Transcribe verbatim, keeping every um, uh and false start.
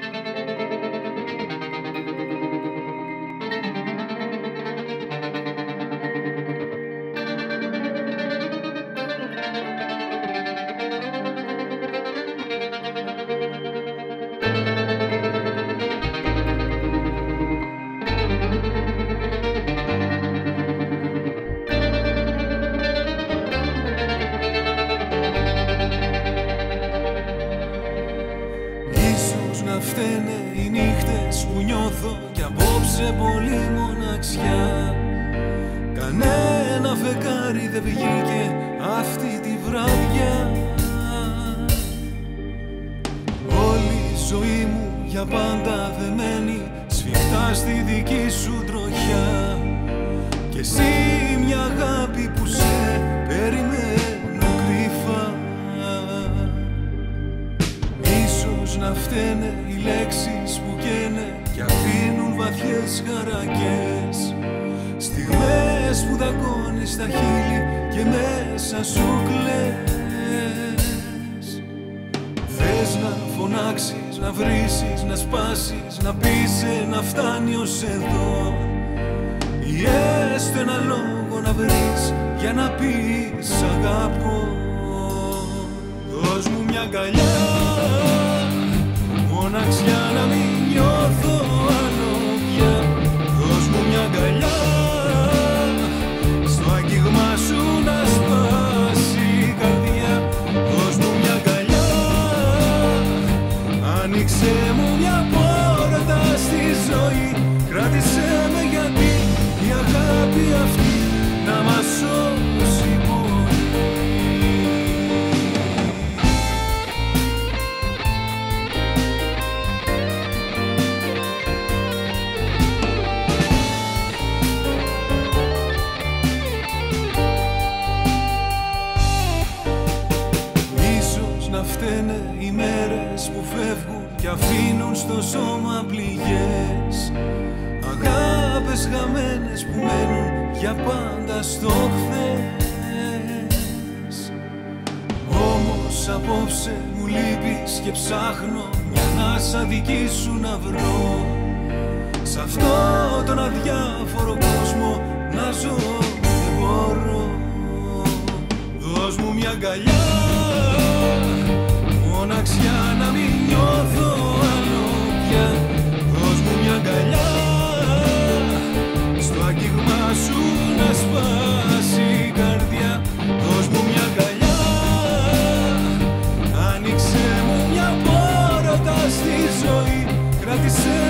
Να φταίνε οι νύχτες που νιώθω κι απόψε πολύ μοναξιά. Κανένα φεγγάρι δεν βγήκε αυτή τη βράδια. Όλη η ζωή μου για πάντα δεμένη σφιχτά στη δική σου τροχιά. Κι εσύ μια αγάπη που σε περιμένω κρύφα. Ίσως να φταίνε οι λέξεις που καίνε κι αφήνουν βαθιές χαρακές. Στιγμές που δαγκώνεις τα χείλη και μέσα σου κλαις. Θες να φωνάξεις, να βρήσεις, να σπάσεις, να πεις να φτάνει ως εδώ. Ή έστω ένα λόγο να βρεις για να πεις αγαπώ. Δώσ' μου μια αγκαλιά, μοναξιά να μην νιώθω άλλο πια. Δώσ' μου μια αγκαλιά, στο άγγιγμά σου να σπάσει η καρδιά. Δώσ' μου μια αγκαλιά, άνοιξε μου μια πόρτα στη ζωή. Κράτησέ με γιατί η αγάπη αυτή να μας σώσει πολύ. Να φταίνε οι μέρες που φεύγουν κι αφήνουν στο σώμα πληγές. Αγάπες χαμένες που μένουν για πάντα στο χθες. Όμως απόψε μου λείπεις και ψάχνω μια ανάσα δική σου να βρω. Σ' αυτό τον αδιάφορο κόσμο να ζω δεν μπορώ. Δώσ' μου μια αγκαλιά, μοναξιά να μην νιώθω άλλο πια. Δώσ' μου μια αγκαλιά, στο άγγιγμά σου να σπάσει η καρδιά. Δώσ' μου μια αγκαλιά, άνοιξε μου μια πόρτα στη ζωή. Κράτησέ